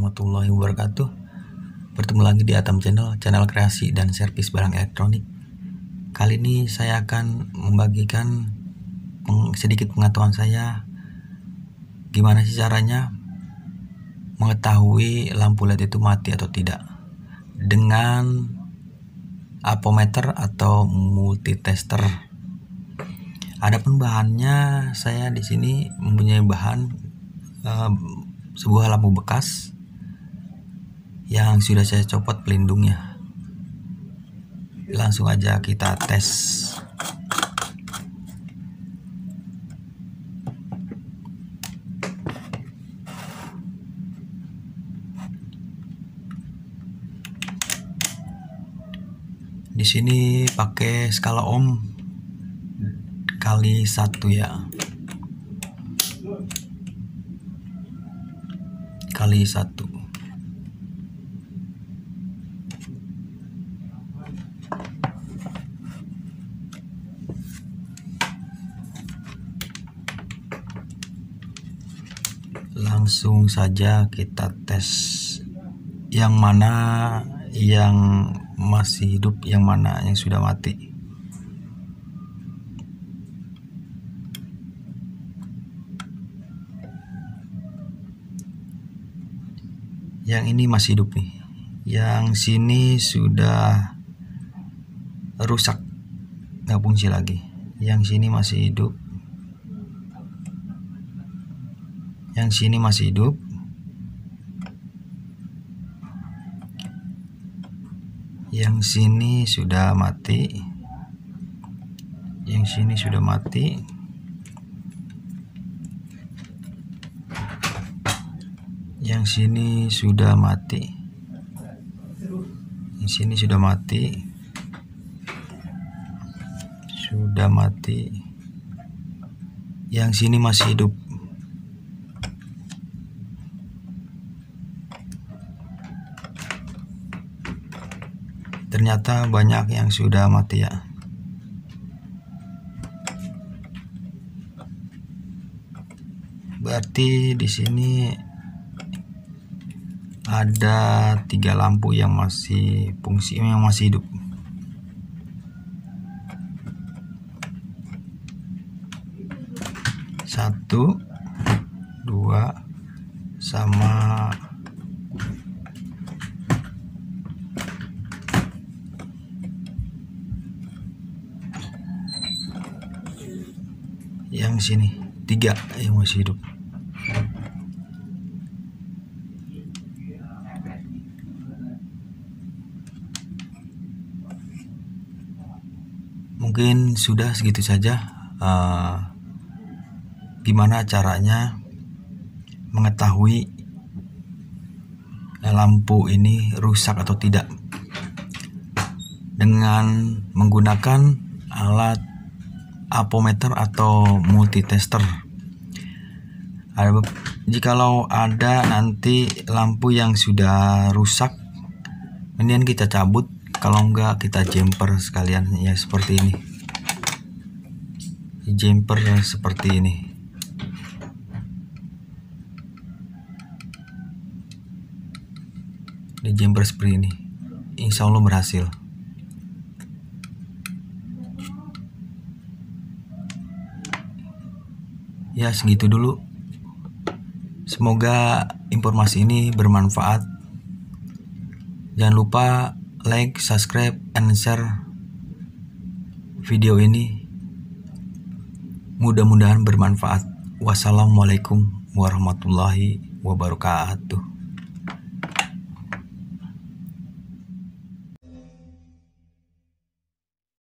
warahmatullahi wabarakatuh. Bertemu lagi di Atam channel kreasi dan servis barang elektronik. Kali ini saya akan membagikan sedikit pengetahuan saya gimana sih caranya mengetahui lampu LED itu mati atau tidak dengan apometer atau multitester. Adapun bahannya, saya di sini mempunyai bahan sebuah lampu bekas yang sudah saya copot pelindungnya. Langsung aja kita tes. Di sini pakai skala ohm kali 1 ya. Kali 1. Langsung saja kita tes yang mana yang masih hidup, yang mana yang sudah mati. Yang ini masih hidup nih. Yang sini sudah rusak, nggak fungsi lagi. Yang sini masih hidup. Yang sini masih hidup. Yang sini sudah mati. Yang sini sudah mati. Yang sini sudah mati. Yang sini sudah mati. Sudah mati. Yang sini masih hidup. Ternyata banyak yang sudah mati ya. Berarti di sini ada 3 lampu yang masih fungsi, yang masih hidup. Satu, 2, sama yang sini 3 yang masih hidup. Mungkin sudah segitu saja gimana caranya mengetahui lampu ini rusak atau tidak dengan menggunakan alat apometer atau multitester. Jikalau ada nanti lampu yang sudah rusak, kemudian kita cabut. Kalau enggak kita jumper sekalian ya, seperti ini. Jumper seperti ini. Di jumper seperti ini. Insya Allah berhasil. Ya segitu dulu. Semoga informasi ini bermanfaat. Jangan lupa like, subscribe, and share video ini. Mudah-mudahan bermanfaat. Wassalamualaikum warahmatullahi wabarakatuh.